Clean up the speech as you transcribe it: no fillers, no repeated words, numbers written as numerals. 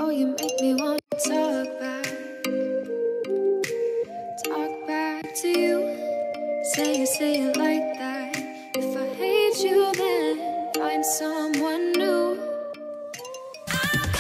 Oh, you make me want to talk back to you. Say it like that. If I hate you, then find someone new.